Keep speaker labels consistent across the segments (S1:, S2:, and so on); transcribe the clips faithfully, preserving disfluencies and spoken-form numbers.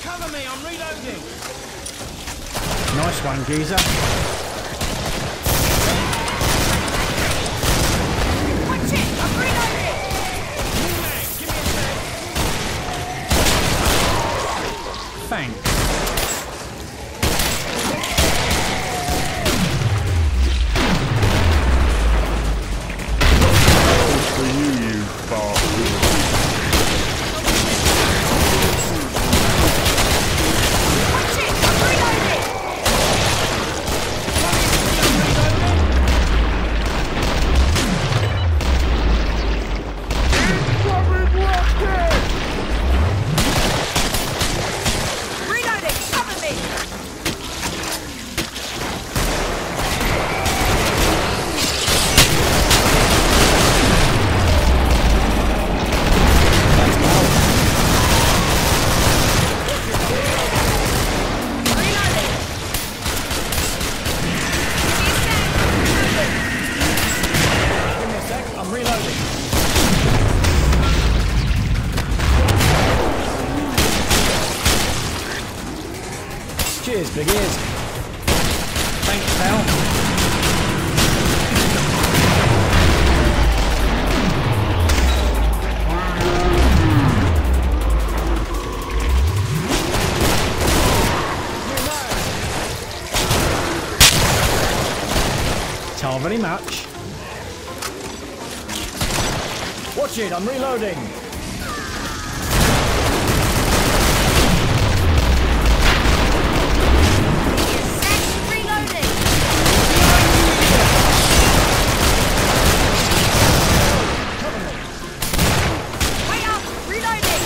S1: Cover me, I'm reloading.
S2: Nice one, geezer.
S3: Watch it, I'm reloading.
S1: Give me a sec.
S2: Thanks.
S4: For you, you bastard.
S3: Watch it, I'm reloading. Reloading, cover me. Reloading.
S2: Give me a sec, I'm reloading. Cheers, big ears. Thanks, pal. Tell very much. Watch it, I'm reloading.
S3: Reloading. Wait up, reloading.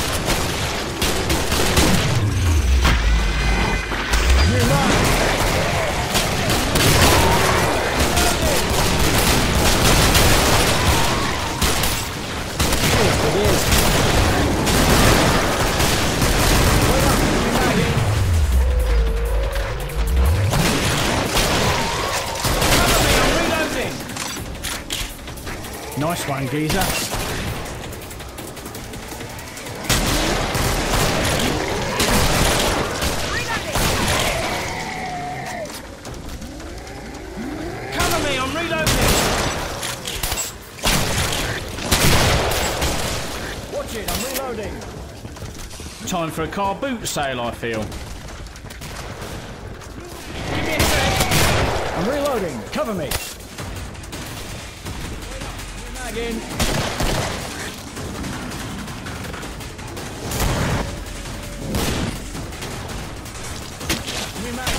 S2: Cheers, big ears.
S1: Reloading.
S2: Nice one, geezer.
S1: Cover me, I'm reloading.
S2: Watch it, I'm reloading. Time for a car boot sale, I feel.
S1: Give me a sec.
S2: I'm reloading. Cover me. Mag in. Give me mag.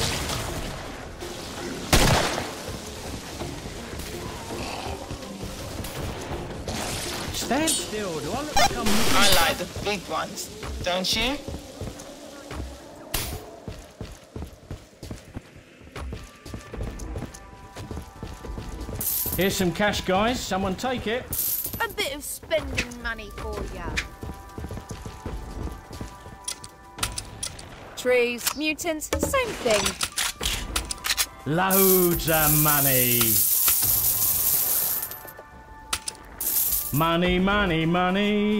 S2: Stand still. Do I look like I'm...
S5: I like the big ones, don't you?
S2: Here's some cash, guys. Someone take it.
S3: A bit of spending money for ya. Trees, mutants, same thing.
S2: Loads of money. Money, money, money.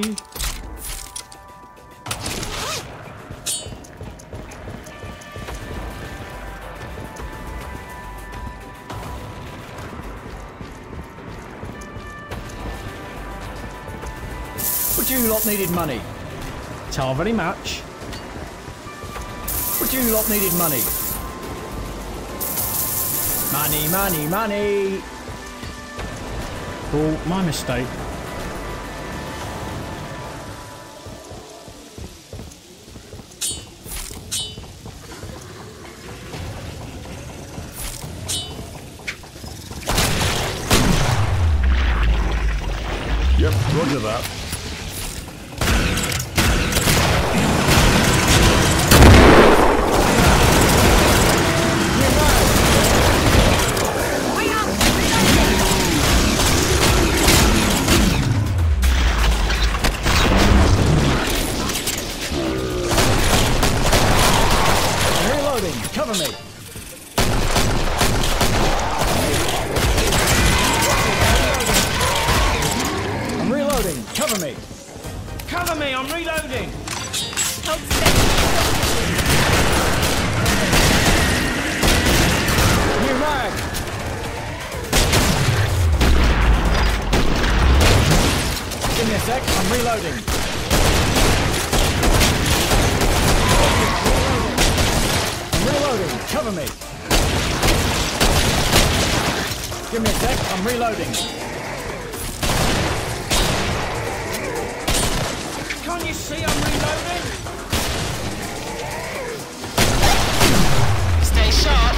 S2: Would you lot needed money? Tell very much. Would you lot needed money? Money, money, money. Oh, my mistake.
S4: Yep, roger that.
S3: Wait up, reloading.
S2: Reloading, cover me. I'm reloading, cover me.
S3: Hold still.
S2: New mag! Give me a sec, I'm reloading. I'm reloading, cover me. Give me a sec, I'm reloading.
S1: Can't you see I'm reloading?
S5: Stay sharp.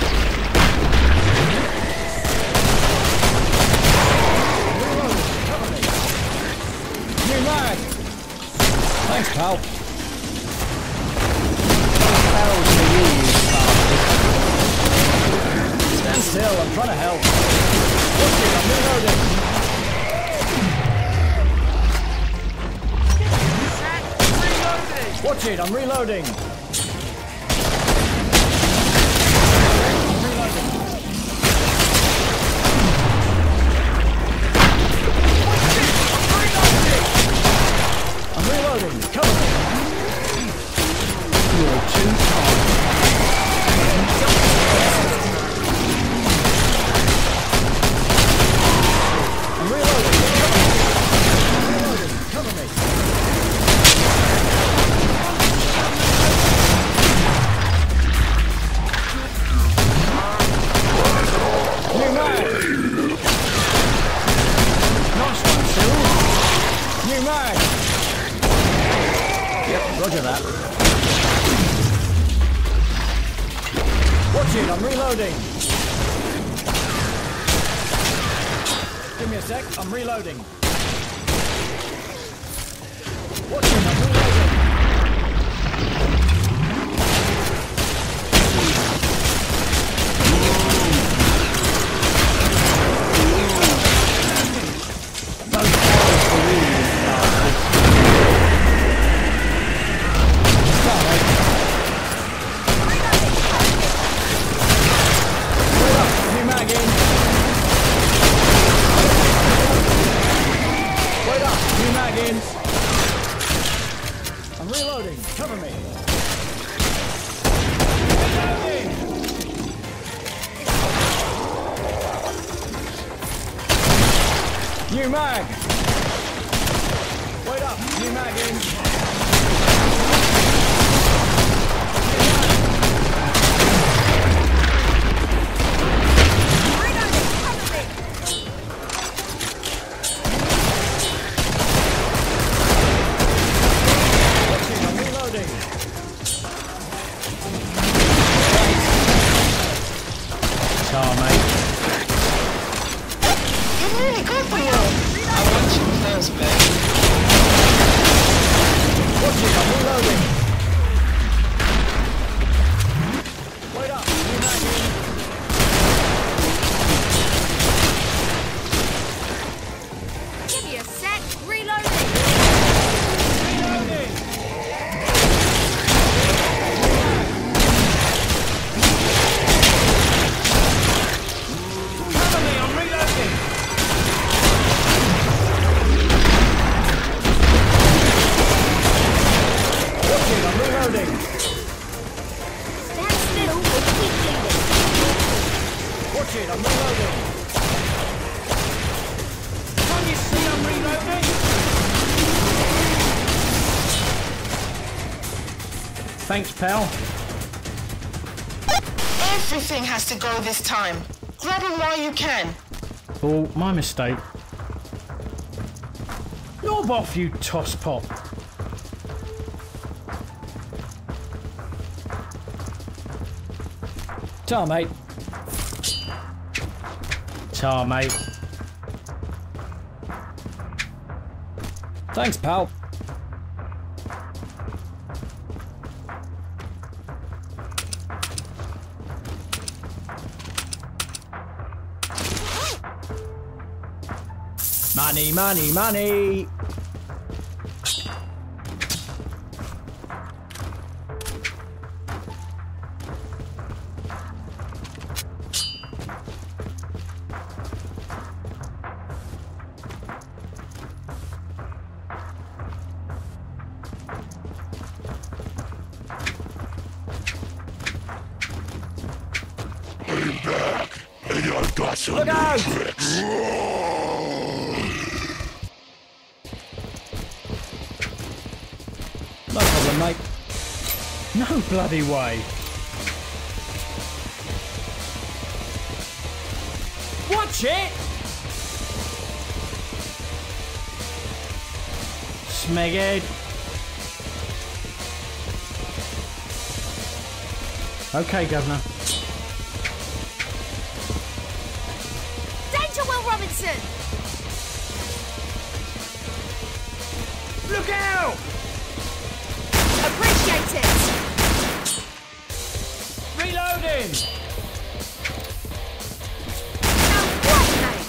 S2: Reloading, cover me. New mag! Thanks, pal. Barrels for you, you bastard. Stand still, I'm trying to help. Watch it, I'm reloading. Watch it, I'm reloading. I'm reloading. Cover me. You're too tired. I'm reloading. Cover me. I'm reloading. Cover me. New mag. Nice one, Cyril. New mag. Yep, roger that. Watch it, I'm reloading. Give me a sec, I'm reloading. Watch it, I'm reloading. Those barrels for you, you bastard. I'm reloading. Cover me. Reloading. New mag. Wait up. New mag in. Car, mate.
S5: You're really good for you. I want you close, babe.
S2: Watch it, I'm reloading. Wait up, new mag in.
S3: Give me a sec. Reloading.
S2: Reloading.
S1: Cover me, I'm reloading.
S2: Watch it, I'm reloading.
S3: Stand still or keep bleeding.
S2: Watch it, I'm reloading.
S1: Can't you see I'm reloading?
S2: Thanks, pal.
S5: Everything has to go this time. Grab him while you can.
S2: Oh, my mistake. Knob off, you tosspot. Tar, mate. Tar, mate. Thanks, pal. Money, money, money!
S1: Look out!
S2: No problem, mate. No bloody way.
S1: Watch it!
S2: Smeghead. Okay, Governor.
S3: Danger, Will Robinson!
S1: Look out!
S3: Appreciate it!
S1: Reloading!
S3: Now what, mate?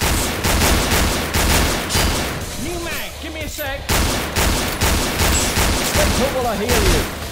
S1: New mag, give me a sec.
S2: Stay put while I heal you.